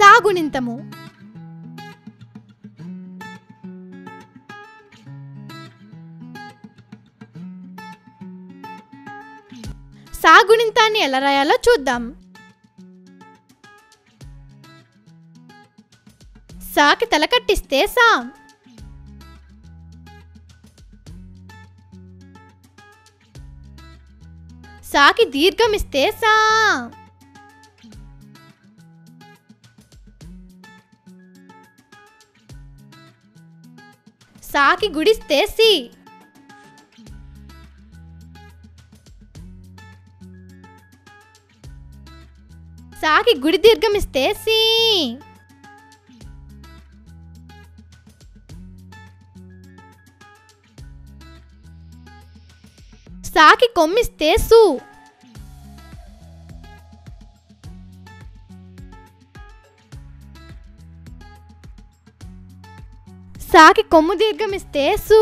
సాగుణింతము. సాగుణింతాన్ని ఎలా రాయాలో చూద్దాం. సాకి తల కట్టిస్తే సా, సాకి దీర్ఘమిస్తే సా, సాకి గుడిస్తే సి, సాకి గుడి దీర్ఘమిస్తే సి, సాకి కొమ్మిస్తే సు, సాకి కొమ్ము దీర్ఘమిస్తే సు,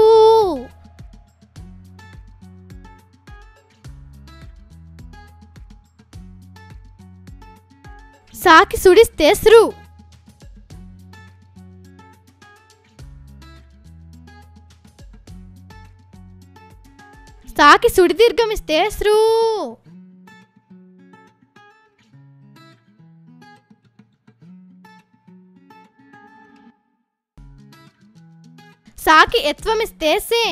సాకి సుడిస్తే సృ, సాకి సుడి దీర్ఘమిస్తే సృ, సాకి ఎత్వమిస్తే సే,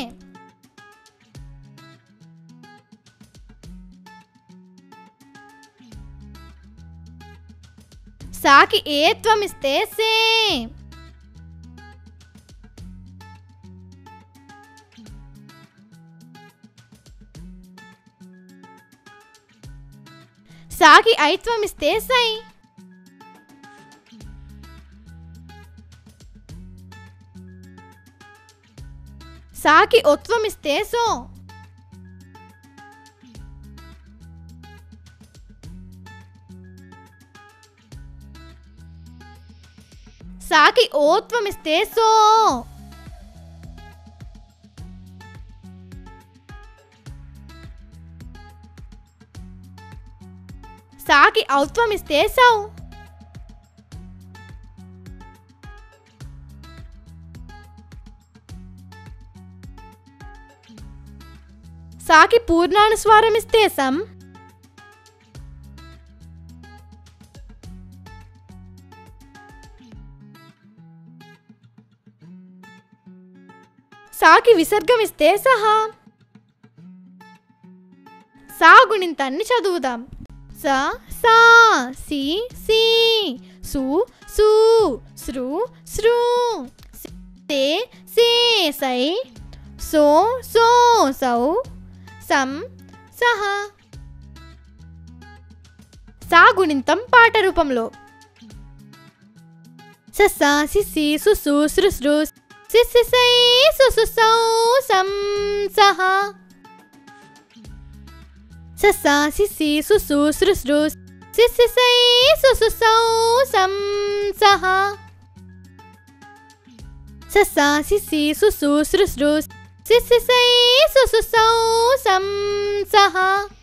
సాకి ఏత్వమిస్తే సే, సాకి ఐత్వమిస్తే సై, సాకి ఒత్వమిస్తే సో, సాకి ఓత్వమిస్తే సో, సాకి ఔత్వమిస్తే సౌ, సాకి పూర్ణానుస్వారమిస్తే సం, సాకి విసర్గమిస్తే సహా. సాగుణింతాన్ని చదువుదాం. స సా, సి సి, సు సు, సృ సృ, సే సే సై, సో సో సౌ, సం సహ. సాగుణింతం పాట రూపంలో. స సా సి సి, సు సు, సృ సృ, సి సి సై, సు సు సౌ, సం సహ. స సా సి సి, సు సు, సృ సృ, సి సి సై, సు సు సౌ, సం సహ. స సా సి సి, సు సు, సృ సృ, సి సి సై, సు సు సౌ, సం సహ.